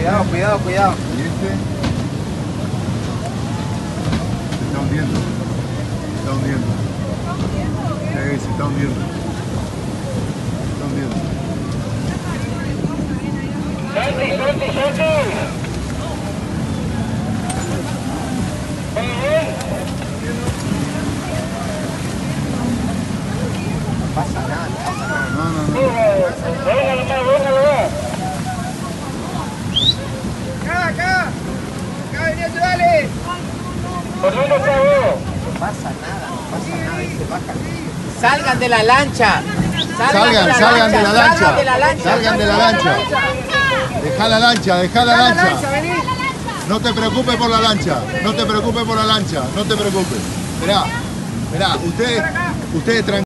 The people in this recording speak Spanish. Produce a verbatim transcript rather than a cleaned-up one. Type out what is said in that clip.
Cuidado, cuidado, cuidado. ¿Y este? Se está hundiendo. Se está hundiendo. Sí, se está hundiendo. Se está hundiendo. ¡Santi, Santi, Santi! No pasa nada, no pasa nada. No, no, no. Venga, nomás, venga, nomás. Acá, acá. Acá, vení a ayudarle. ¿Por dónde está vos? No pasa nada, no pasa nada. Ahí se bajan. Salgan de la lancha. Salgan, salgan de la lancha. Salgan de la lancha. Salgan de la lancha. Deja la lancha, deja la Salgan de lancha. vení. No te preocupes por la lancha. No te preocupes por la lancha. No te preocupes. Esperá, esperá. Ustedes, ustedes tranquilos.